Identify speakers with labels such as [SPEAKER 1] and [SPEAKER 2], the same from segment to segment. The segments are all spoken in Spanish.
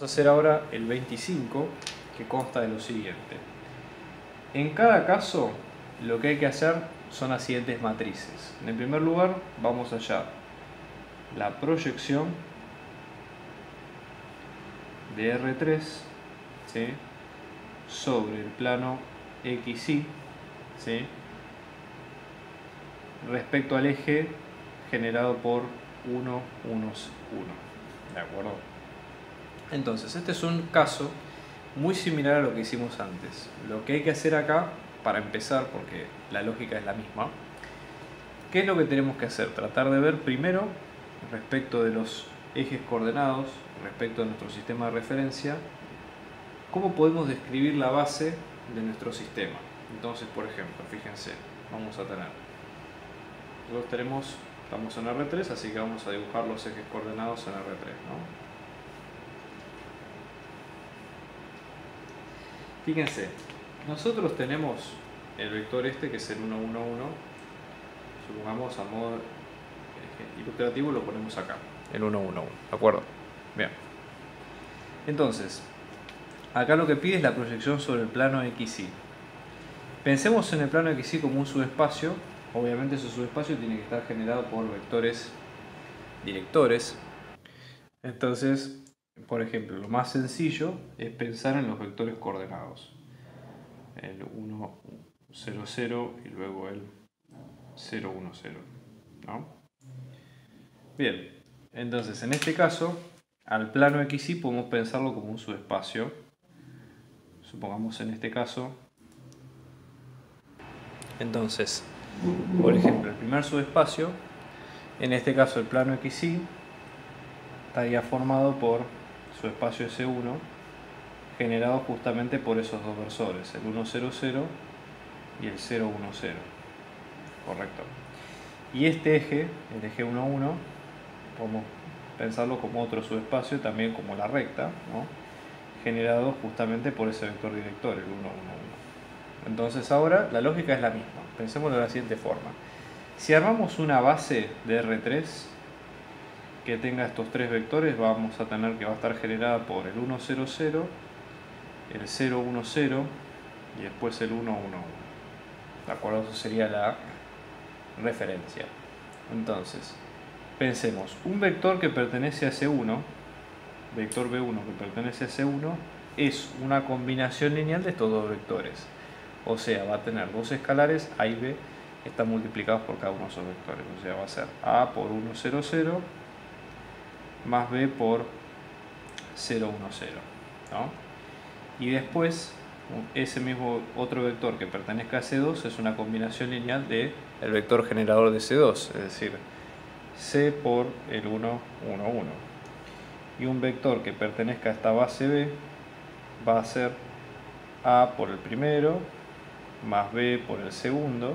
[SPEAKER 1] Vamos a hacer ahora el 25, que consta de lo siguiente. En cada caso, lo que hay que hacer son las siguientes matrices. En primer lugar, vamos a hallar la proyección de R3, ¿sí?, sobre el plano XY, ¿sí?, respecto al eje generado por 1, 1, 1. ¿De acuerdo? Entonces, este es un caso muy similar a lo que hicimos antes. Lo que hay que hacer acá, para empezar, porque la lógica es la misma, ¿qué es lo que tenemos que hacer? Tratar de ver primero, respecto de los ejes coordenados, respecto a nuestro sistema de referencia, cómo podemos describir la base de nuestro sistema. Entonces, por ejemplo, fíjense, vamos a tener, nosotros estamos en R3, así que vamos a dibujar los ejes coordenados en R3, ¿no? Fíjense, nosotros tenemos el vector este, que es el 1, 1, 1, supongamos a modo ilustrativo lo ponemos acá, el 1, 1, 1, ¿de acuerdo? Bien. Entonces, acá lo que pide es la proyección sobre el plano XY. Pensemos en el plano XY como un subespacio. Obviamente ese subespacio tiene que estar generado por vectores directores. Entonces, por ejemplo, lo más sencillo es pensar en los vectores coordenados. El 1, 0, 0 y luego el 0, 1, 0, ¿no? Bien, entonces en este caso, al plano XY podemos pensarlo como un subespacio. Supongamos en este caso. Entonces, por ejemplo, el primer subespacio, en este caso el plano XY, estaría formado por subespacio S1, generado justamente por esos dos versores, el 1, 0, 0 y el 0, 1, 0. Correcto. Y este eje, el eje 1, 1, podemos pensarlo como otro subespacio, también como la recta, ¿no?, generado justamente por ese vector director, el 1, 1, 1. Entonces ahora la lógica es la misma. Pensémoslo de la siguiente forma. Si armamos una base de R3 que tenga estos tres vectores, vamos a tener que va a estar generada por el 1, 0, 0, el 0, 1, 0 y después el 1, 1, 1. ¿De acuerdo? Eso sería la referencia. Entonces, pensemos, un vector que pertenece a S1, vector B1 que pertenece a S1, es una combinación lineal de estos dos vectores. O sea, va a tener dos escalares, A y B, que están multiplicados por cada uno de esos vectores. O sea, va a ser A por 1, 0, 0, más B por 0, 1, 0, ¿no? Y después, ese mismo otro vector que pertenezca a C2 es una combinación lineal del vector generador de C2, es decir, C por el 1, 1, 1. Y un vector que pertenezca a esta base B va a ser A por el primero, más B por el segundo,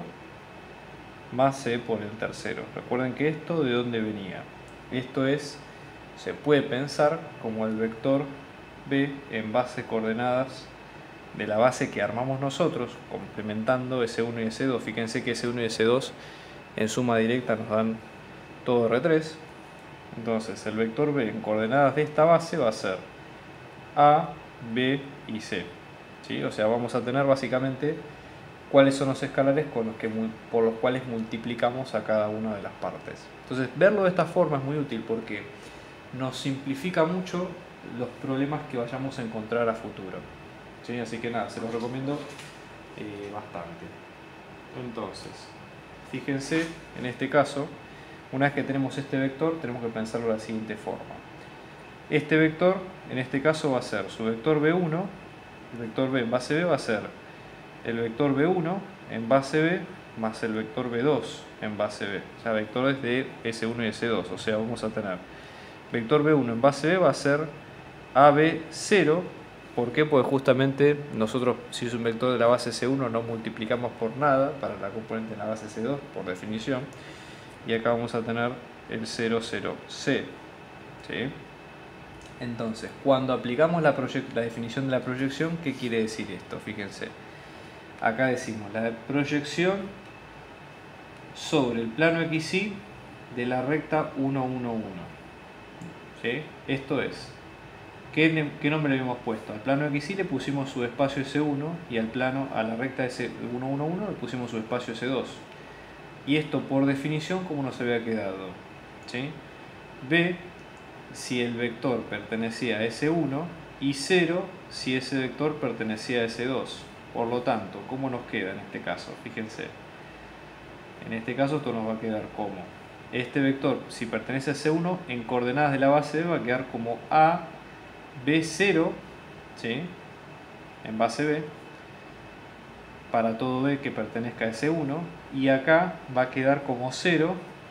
[SPEAKER 1] más C por el tercero. Recuerden que esto, ¿de dónde venía? Esto se puede pensar como el vector B en base coordenadas de la base que armamos nosotros, complementando S1 y S2. Fíjense que S1 y S2 en suma directa nos dan todo R3. Entonces el vector B en coordenadas de esta base va a ser A, B y C, ¿sí? O sea, vamos a tener básicamente cuáles son los escalares por los cuales multiplicamos a cada una de las partes. Entonces, verlo de esta forma es muy útil porque nos simplifica mucho los problemas que vayamos a encontrar a futuro, ¿sí? Así que nada, se los recomiendo bastante. Entonces, fíjense, en este caso, una vez que tenemos este vector, tenemos que pensarlo de la siguiente forma. Este vector, en este caso, va a ser su vector B1, el vector B en base B va a ser el vector B1 en base B más el vector B2 en base B. O sea, vectores de S1 y S2. O sea, vamos a tener vector B1 en base B va a ser AB0. ¿Por qué? Porque justamente nosotros, si es un vector de la base C1, no multiplicamos por nada para la componente de la base C2, por definición. Y acá vamos a tener el 0, 0, C. ¿Sí? Entonces, cuando aplicamos la definición de la proyección, ¿qué quiere decir esto? Fíjense. Acá decimos la proyección sobre el plano XY de la recta 1, 1, 1. ¿Sí? Esto es, ¿qué nombre le habíamos puesto? Al plano XY le pusimos su espacio S1 y al plano, a la recta S111 le pusimos su espacio S2. Y esto por definición, ¿cómo nos había quedado? ¿Sí? B, si el vector pertenecía a S1 y 0 si ese vector pertenecía a S2. Por lo tanto, ¿cómo nos queda en este caso? Fíjense. En este caso esto nos va a quedar como este vector, si pertenece a C1, en coordenadas de la base B va a quedar como A, B0, ¿sí? En base B, para todo B que pertenezca a S1, y acá va a quedar como 0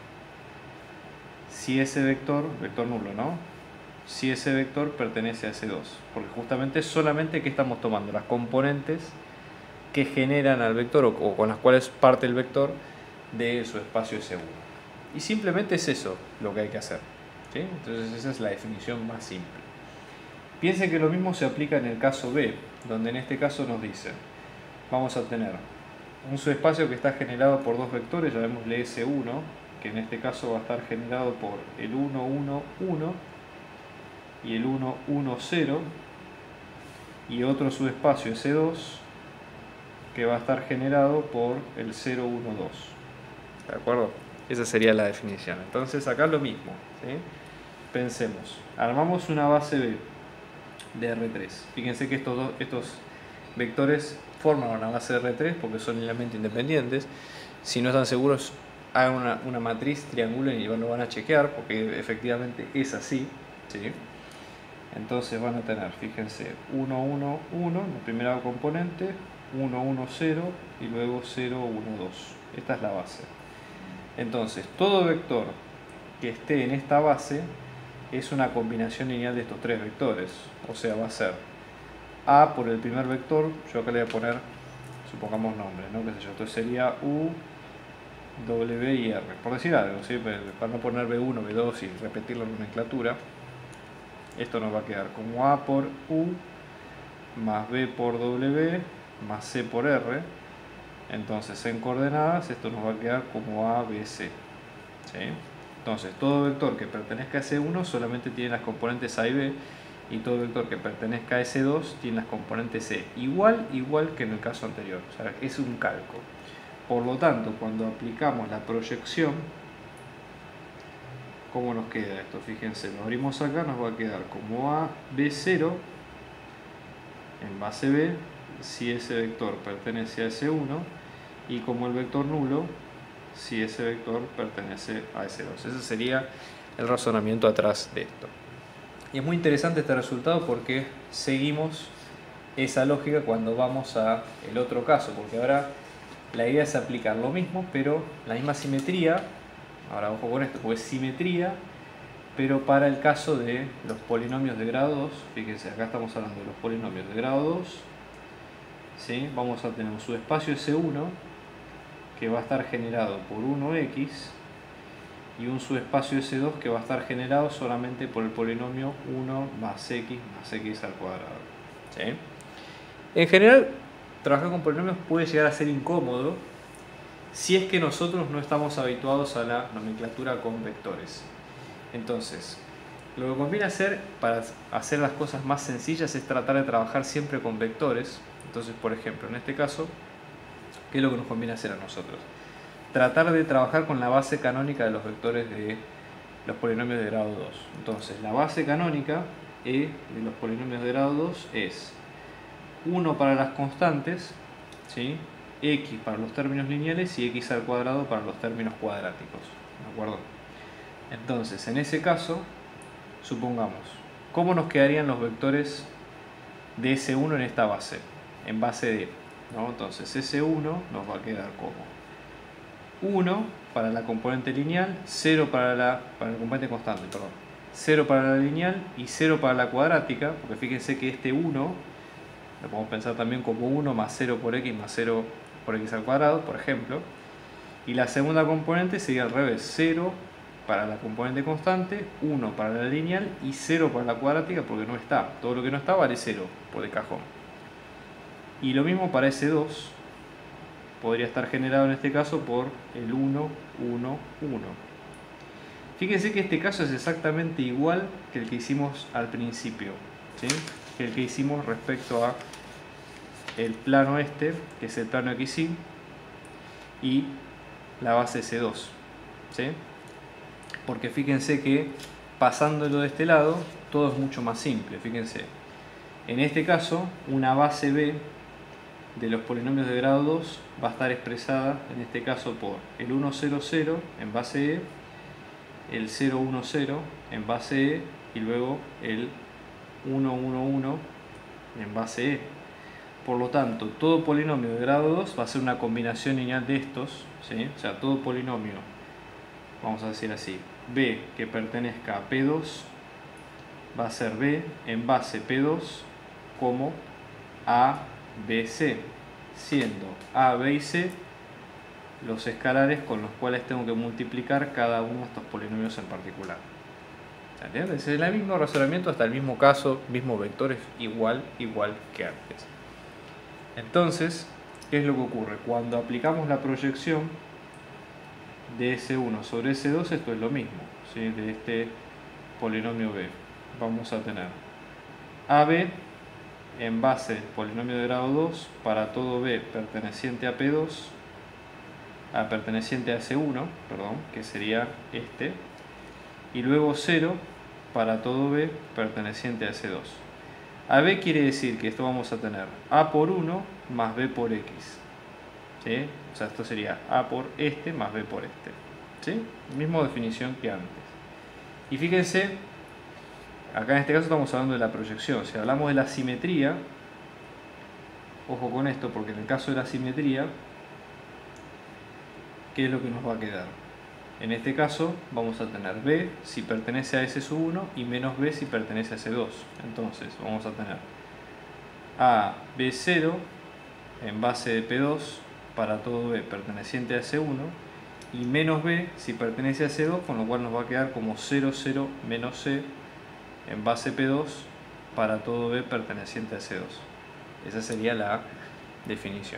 [SPEAKER 1] si ese vector nulo, ¿no? Si ese vector pertenece a S2, porque justamente solamente que estamos tomando las componentes que generan al vector o con las cuales parte el vector de su espacio S1. Y simplemente es eso lo que hay que hacer, ¿sí? Entonces esa es la definición más simple. Piensen que lo mismo se aplica en el caso B, donde en este caso nos dice, vamos a tener un subespacio que está generado por dos vectores, llamémosle S1, que en este caso va a estar generado por el 1, 1, 1 y el 1, 1, 0, y otro subespacio S2 que va a estar generado por el 0, 1, 2. ¿De acuerdo? Esa sería la definición. Entonces acá lo mismo, ¿sí? Pensemos, armamos una base B de R3. Fíjense que estos vectores forman una base de R3 porque son linealmente independientes. Si no están seguros, hagan una matriz, triangulen y lo van a chequear porque efectivamente es así, ¿sí? Entonces van a tener, fíjense, 1, 1, 1, la primera componente, 1, 1, 0 y luego 0, 1, 2. Esta es la base. Entonces, todo vector que esté en esta base es una combinación lineal de estos tres vectores. O sea, va a ser A por el primer vector, yo acá le voy a poner, supongamos nombre, ¿no? ¿Qué sé yo? Entonces sería U, W y R, por decir algo, ¿sí? Para no poner B1, B2 y repetir la nomenclatura. Esto nos va a quedar como A por U, más B por W, más C por R. Entonces en coordenadas esto nos va a quedar como A, B, C, ¿sí? Entonces todo vector que pertenezca a S1 solamente tiene las componentes A y B, y todo vector que pertenezca a S2 tiene las componentes C, igual que en el caso anterior, o sea, es un calco. Por lo tanto, cuando aplicamos la proyección, ¿cómo nos queda esto? Fíjense, lo abrimos acá, nos va a quedar como A, B0 en base B, si ese vector pertenece a S1, y como el vector nulo, si ese vector pertenece a S2. Ese sería el razonamiento atrás de esto. Y es muy interesante este resultado porque seguimos esa lógica cuando vamos a el otro caso, porque ahora la idea es aplicar lo mismo, pero la misma simetría. Ahora ojo con esto, porque es simetría, pero para el caso de los polinomios de grado 2, fíjense, acá estamos hablando de los polinomios de grado 2, ¿sí? Vamos a tener un subespacio S1 que va a estar generado por 1x y un subespacio S2 que va a estar generado solamente por el polinomio 1 más x al cuadrado, ¿sí? En general, trabajar con polinomios puede llegar a ser incómodo si es que nosotros no estamos habituados a la nomenclatura con vectores. Entonces, lo que conviene hacer para hacer las cosas más sencillas es tratar de trabajar siempre con vectores. Entonces, por ejemplo, en este caso, ¿qué es lo que nos conviene hacer a nosotros? Tratar de trabajar con la base canónica de los vectores de los polinomios de grado 2. Entonces, la base canónica de los polinomios de grado 2 es 1 para las constantes, ¿sí? X para los términos lineales y x al cuadrado para los términos cuadráticos, ¿de acuerdo? Entonces, en ese caso, supongamos, ¿cómo nos quedarían los vectores de S1 en esta base? En base D, ¿no? Entonces, S1 nos va a quedar como 1 para la componente lineal, 0 para la componente constante, perdón. 0 para la lineal y 0 para la cuadrática, porque fíjense que este 1 lo podemos pensar también como 1 más 0 por x más 0 por x al cuadrado, por ejemplo. Y la segunda componente sería al revés, 0 para la componente constante, 1 para la lineal y 0 para la cuadrática porque no está. Todo lo que no está vale 0 por de cajón. Y lo mismo para S2, podría estar generado en este caso por el 1, 1, 1. Fíjense que este caso es exactamente igual que el que hicimos al principio. ¿sí? Que es el que hicimos respecto a el plano este, que es el plano XY, y la base C2, ¿sí? Porque fíjense que pasándolo de este lado, todo es mucho más simple. Fíjense, en este caso, una base B de los polinomios de grado 2 va a estar expresada, en este caso, por el 1, 0, 0 en base E, el 0, 1, 0 en base E, y luego el 1, 1, 1 en base E. Por lo tanto, todo polinomio de grado 2 va a ser una combinación lineal de estos, ¿sí? O sea, todo polinomio, vamos a decir así, B que pertenezca a P2 va a ser B en base P2 como A, B, C, siendo A, B y C los escalares con los cuales tengo que multiplicar cada uno de estos polinomios en particular. Es el mismo razonamiento, hasta el mismo caso, mismos vectores, igual que antes. Entonces, ¿qué es lo que ocurre? Cuando aplicamos la proyección de S1 sobre S2, esto es lo mismo, ¿sí? De este polinomio B. Vamos a tener AB en base del polinomio de grado 2 para todo B perteneciente a P2, perteneciente a S1, perdón, que sería este, y luego 0 para todo B perteneciente a S2. AB quiere decir que esto vamos a tener A por 1 más B por X, ¿sí? O sea, esto sería A por este más B por este, ¿sí? Misma definición que antes. Y fíjense, acá en este caso estamos hablando de la proyección. Si hablamos de la simetría, ojo con esto, porque en el caso de la simetría, ¿qué es lo que nos va a quedar? En este caso vamos a tener B si pertenece a S1 y menos B si pertenece a S2. Entonces vamos a tener A, B0 en base de P2 para todo B perteneciente a S1 y menos B si pertenece a S2, con lo cual nos va a quedar como 0, 0 menos C en base P2 para todo B perteneciente a S2. Esa sería la definición.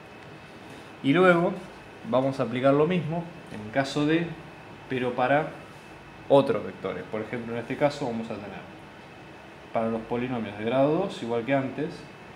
[SPEAKER 1] Y luego vamos a aplicar lo mismo en el caso de, pero para otros vectores. Por ejemplo, en este caso vamos a tener para los polinomios de grado 2, igual que antes,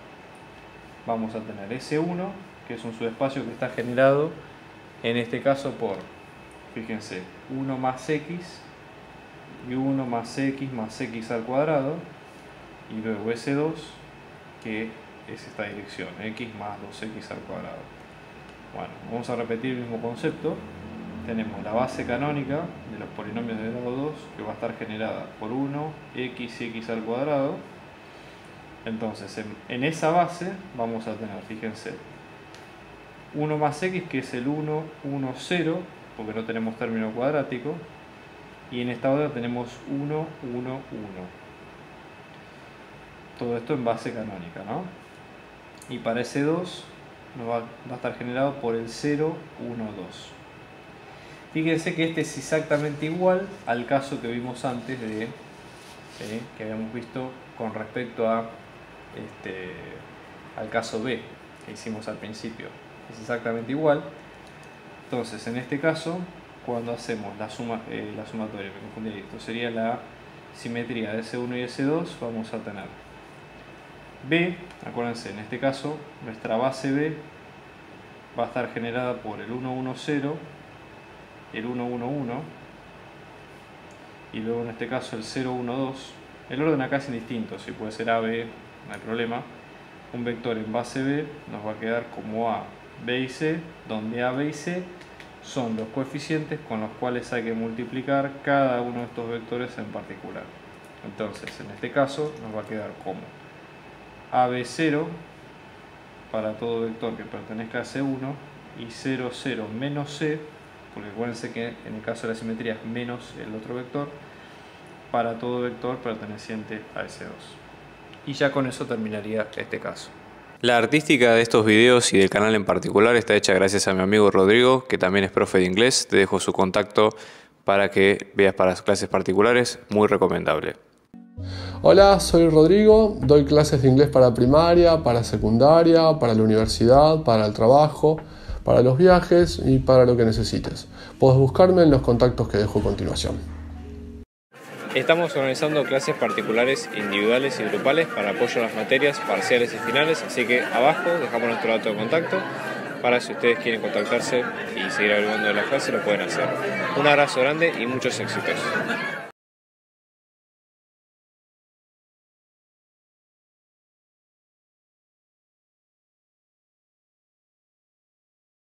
[SPEAKER 1] vamos a tener S1, que es un subespacio que está generado en este caso por, fíjense, 1 más X y 1 más X al cuadrado, y luego S2, que es esta dirección, X más 2X al cuadrado. Bueno, vamos a repetir el mismo concepto. Tenemos la base canónica de los polinomios de grado 2, que va a estar generada por 1, X y X al cuadrado. Entonces, en esa base vamos a tener, fíjense, 1 más X, que es el 1, 1, 0, porque no tenemos término cuadrático. Y en esta otra tenemos 1, 1, 1. Todo esto en base canónica, ¿no? Y para ese 2 nos va a estar generado por el 0, 1, 2. Fíjense que este es exactamente igual al caso que vimos antes de, que habíamos visto con respecto a al caso B que hicimos al principio. Es exactamente igual. Entonces, en este caso, cuando hacemos la sumatoria, me confundí, esto sería la simetría de S1 y S2, vamos a tener B, acuérdense, en este caso, nuestra base B va a estar generada por el 1, 1, 0, el 1, 1, 1, y luego en este caso el 0, 1, 2. El orden acá es indistinto, si puede ser A, B, no hay problema. Un vector en base B nos va a quedar como A, B y C, donde A, B y C son los coeficientes con los cuales hay que multiplicar cada uno de estos vectores en particular. Entonces, en este caso nos va a quedar como AB0 para todo vector que pertenezca a C1 y 0, 0 menos C, porque acuérdense que en el caso de la simetría es menos el otro vector, para todo vector perteneciente a S2. Y ya con eso terminaría este caso. La artística de estos videos y del canal en particular está hecha gracias a mi amigo Rodrigo, que también es profe de inglés. Te dejo su contacto para que veas para las clases particulares, muy recomendable.
[SPEAKER 2] Hola, soy Rodrigo, doy clases de inglés para primaria, para secundaria, para la universidad, para el trabajo, para los viajes y para lo que necesites. Puedes buscarme en los contactos que dejo a continuación.
[SPEAKER 1] Estamos organizando clases particulares, individuales y grupales para apoyo a las materias parciales y finales, así que abajo dejamos nuestro dato de contacto para si ustedes quieren contactarse y seguir averiguando de la clase lo pueden hacer. Un abrazo grande y muchos éxitos.